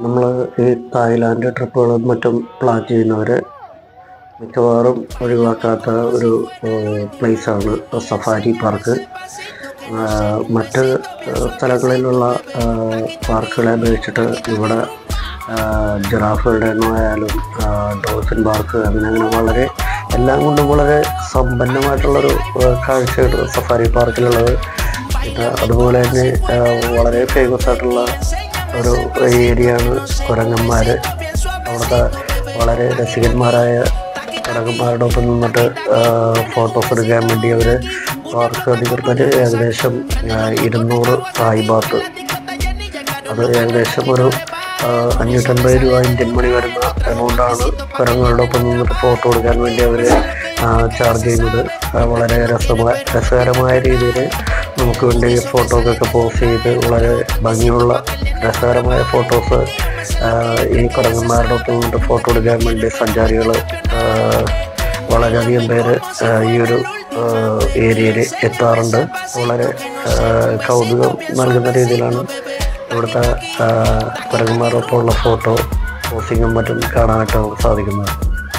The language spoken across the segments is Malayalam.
നമ്മൾ ഈ തായ്ലാൻഡ് ട്രിപ്പുകളും മറ്റും പ്ലാൻ ചെയ്യുന്നവർ മിക്കവാറും ഒഴിവാക്കാത്ത ഒരു പ്ലേസാണ് സഫാരി പാർക്ക്. മറ്റ് സ്ഥലങ്ങളിലുള്ള പാർക്കുകളെ അപേക്ഷിച്ചിട്ട് ഇവിടെ ജിറാഫുകളുടെ എണ്ണമായാലും ഡോൾഫിൻ പാർക്ക് അങ്ങനെ വളരെ എല്ലാം കൊണ്ടും വളരെ സമ്പന്നമായിട്ടുള്ളൊരു കാഴ്ചയാണ് സഫാരി പാർക്കിലുള്ളത്. പിന്നെ അതുപോലെ തന്നെ വളരെ ഫേമസ് ആയിട്ടുള്ള ഒരു ഏരിയയാണ് കുരങ്ങന്മാർ. അവിടുത്തെ വളരെ രസികന്മാരായ കുരങ്ങന്മാരുടെ ഒപ്പം നിന്നിട്ട് ഫോട്ടോസ് എടുക്കാൻ വേണ്ടി അവർ പാർക്ക് അധികൃതർ ഏകദേശം 200 തായ് ബാത്ത്, അത് ഏകദേശം ഒരു 550 രൂപ ഇന്ത്യൻ മണി വരുന്ന എമൗണ്ടാണ് കുരങ്ങുകളുടെ ഒപ്പം നിന്നിട്ട് ഫോട്ടോ എടുക്കാൻ വേണ്ടി അവർ ചാർജ് ചെയ്യുന്നത്. വളരെ രസകരമായ രീതിയിൽ നമുക്ക് വേണ്ടി ഫോട്ടോസൊക്കെ പോസ്റ്റ് ചെയ്ത് വളരെ ഭംഗിയുള്ള രസകരമായ ഫോട്ടോസ് ഈ കുരങ്ങന്മാരുടെ ഒപ്പം നിന്നിട്ട് ഫോട്ടോ എടുക്കാൻ വേണ്ടി സഞ്ചാരികൾ വളരെയധികം പേര് ഈ ഒരു ഏരിയയിൽ എത്താറുണ്ട്. വളരെ കൗതുകം നൽകുന്ന രീതിയിലാണ് ഇവിടുത്തെ കുരങ്ങന്മാരോടൊപ്പമുള്ള ഫോട്ടോ പോസ്റ്റിങ്ങും മറ്റും കാണാനായിട്ട് സാധിക്കുന്നത്.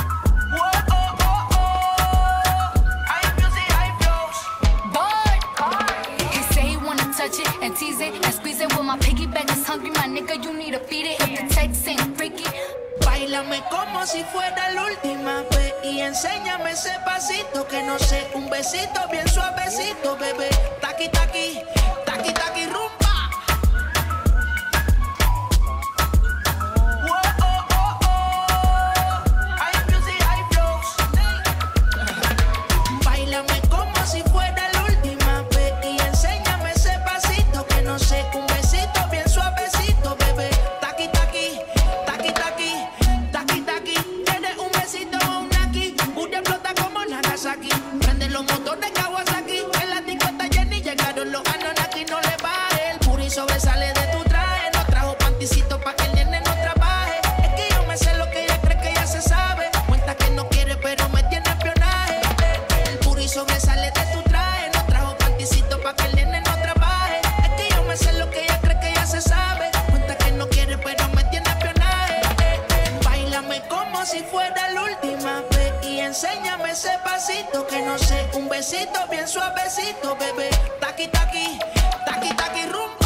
Báilame como si fuera la última vez y enséñame ese pasito que no sé, un besito bien suavecito, bebé. Taqui taqui, taqui taqui rumba. Báilame como si fuera la última vez y enséñame ese pasito que no sé, un besito bien suavecito, bebé. Taqui taqui, taqui taqui. Tienes un besito o un aquí, Bulla explota como Nagasaki. Prende los motores Kawasaki. En la discota Jenny llegaron los Anunnaki. No le baje, el puri sobresale de tu traje. No trajo panticito pa' que el nene no trabaje. Es que yo me sé lo que ella cree que ya se sabe. Cuenta que no quiere pero me tiene espionaje. El puri sobresale de tu traje. No trajo panticito pa' que el nene no trabaje. Es que yo me sé lo que ella cree que ya se sabe. Cuenta que no quiere pero me tiene espionaje. Báilame como si fuera la última vez y enséñame ese pasito que no sé, un besito bien suavecito, bebé. Taqui taqui, taqui taqui rumba.